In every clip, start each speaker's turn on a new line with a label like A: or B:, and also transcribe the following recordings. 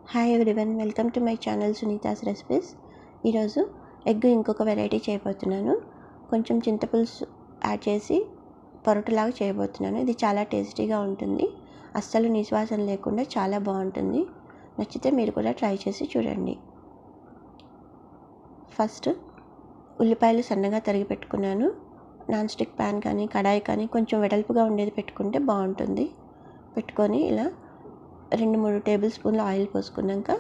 A: Hi everyone, welcome to my channel Sunita's recipes. ఈరోజు egg ఇంకొక variety చేయబోతున్నాను. కొంచెం చింతపులుసు యాడ్ చేసి పరోటాలాగా చేయబోతున్నాను. ఇది చాలా టేస్టీగా ఉంటుంది. అస్సలు నిశ్వాసన లేకుండా చాలా బాగుంటుంది. నచ్చితే మీరు కూడా ట్రై చేసి చూడండి. ఫస్ట్ ఉల్లిపాయలు సన్నగా తరిగి పెట్టుకున్నాను. నాన్ స్టిక్ ప్యాన్ కానీ కడాయి కానీ కొంచెం వెడల్పుగా ఉండేది పెట్టుకుంటే బాగుంటుంది. పెట్టుకొని ఇలా 2-3 టేబుల్ స్పూన్ల ఆయిల్ పోసుకున్నాక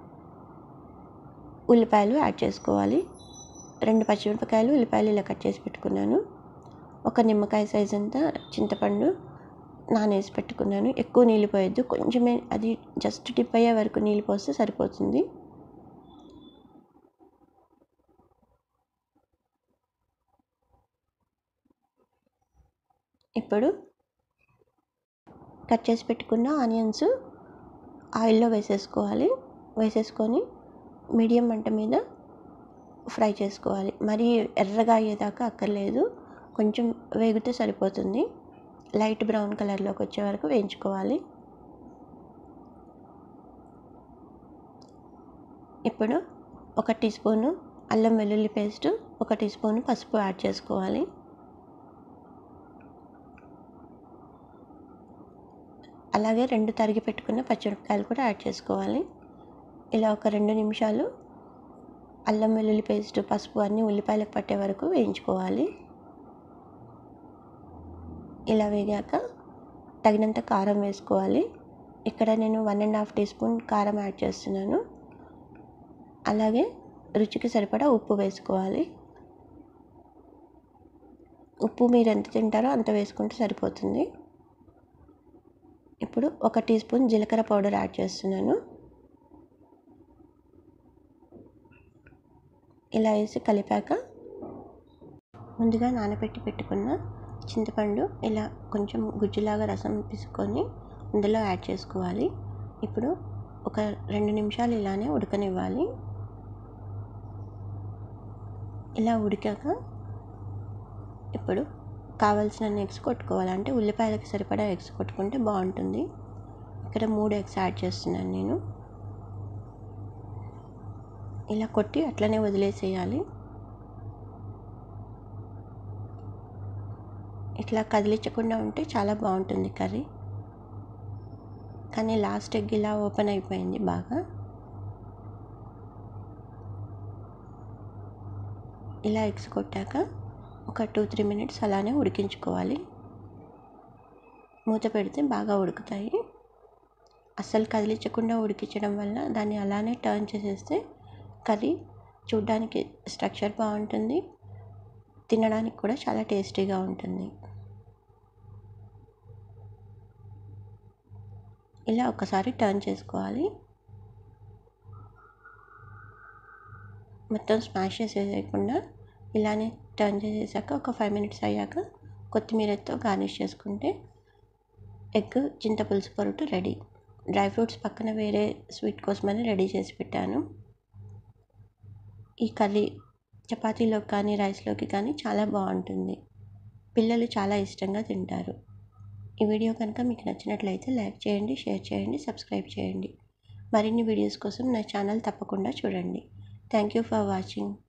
A: ఉల్లిపాయలు యాడ్ చేసుకోవాలి. 2 పచ్చిమిరపకాయలు, ఉల్లిపాయలు ఇలా కట్ చేసి పెట్టుకున్నాను. ఒక నిమ్మకాయ సైజ్ అంతా చింతపండు నానేసి పెట్టుకున్నాను. ఎక్కువ నీళ్ళు పోయొద్దు, కొంచెమే, అది జస్ట్ డిప్ అయ్యే వరకు నీళ్ళు పోస్తే సరిపోతుంది. ఇప్పుడు కట్ చేసి పెట్టుకున్న ఆనియన్స్ ఆయిల్లో వేసేసుకొని మీడియం మంట మీద ఫ్రై చేసుకోవాలి. మరీ ఎర్రగా అయ్యేదాకా అక్కర్లేదు, కొంచెం వేగితే సరిపోతుంది. లైట్ బ్రౌన్ కలర్లోకి వచ్చే వరకు వేయించుకోవాలి. ఇప్పుడు 1 టీ స్పూను అల్లం వెల్లుల్లి పేస్ట్, 1 టీ స్పూను పసుపు యాడ్ చేసుకోవాలి. అలాగే 2 తరిగి పెట్టుకున్న పచ్చిమిరపకాయలు కూడా యాడ్ చేసుకోవాలి. ఇలా ఒక 2 నిమిషాలు అల్లం వెల్లుల్లి పేస్ట్, పసుపు అన్నీ ఉల్లిపాయలకు పట్టే వరకు వేయించుకోవాలి. ఇలా వేగాక తగినంత కారం వేసుకోవాలి. ఇక్కడ నేను 1.5 టీ స్పూన్ కారం యాడ్ చేస్తున్నాను. అలాగే రుచికి సరిపడా ఉప్పు వేసుకోవాలి. ఉప్పు మీరు ఎంత తింటారో అంత వేసుకుంటే సరిపోతుంది. ఇప్పుడు 1 టీ స్పూన్ జీలకర్ర పౌడర్ యాడ్ చేస్తున్నాను. ఇలా వేసి కలిపాక ముందుగా నానబెట్టి పెట్టుకున్న చింతపండు ఇలా కొంచెం గుజ్జులాగా రసం తీసుకొని అందులో యాడ్ చేసుకోవాలి. ఇప్పుడు ఒక 2 నిమిషాలు ఇలానే ఉడకనివ్వాలి. ఇలా ఉడికాక ఇప్పుడు కావాల్సిన ఎగ్స్ కొట్టుకోవాలి. అంటే ఉల్లిపాయలకు సరిపడా ఎగ్స్ కొట్టుకుంటే బాగుంటుంది. ఇక్కడ 3 ఎగ్స్ యాడ్ చేస్తున్నాను నేను. ఇలా కొట్టి అట్లనే వదిలేసేయాలి. ఇట్లా కదిలించకుండా ఉంటే చాలా బాగుంటుంది కర్రీ. కానీ లాస్ట్ ఎగ్ ఇలా ఓపెన్ అయిపోయింది బాగా. ఇలా ఎగ్స్ కొట్టాక ఒక 2-3 మినిట్స్ అలానే ఉడికించుకోవాలి. మూత పెడితే బాగా ఉడుకుతాయి. అస్సలు కదిలించకుండా ఉడికించడం వల్ల దాన్ని అలానే టర్న్ చేసేస్తే కర్రీ చూడ్డానికి స్ట్రక్చర్ బాగుంటుంది, తినడానికి కూడా చాలా టేస్టీగా ఉంటుంది. ఇలా ఒకసారి టర్న్ చేసుకోవాలి. మొత్తం స్మాష్ చేసేయకుండా ఇలానే టర్న్ చేసేసాక ఒక 5 మినిట్స్ అయ్యాక కొత్తిమీరతో గార్నిష్ చేసుకుంటే ఎగ్ చింతపులుసు పరోటా రెడీ. డ్రై ఫ్రూట్స్ పక్కన వేరే స్వీట్ కోసమని రెడీ చేసి పెట్టాను. ఈ కర్రీ చపాతీలోకి కానీ రైస్లోకి కానీ చాలా బాగుంటుంది. పిల్లలు చాలా ఇష్టంగా తింటారు. ఈ వీడియో కనుక మీకు నచ్చినట్లయితే లైక్ చేయండి, షేర్ చేయండి, సబ్స్క్రైబ్ చేయండి. మరిన్ని వీడియోస్ కోసం నా ఛానల్ తప్పకుండా చూడండి. Thank you for watching.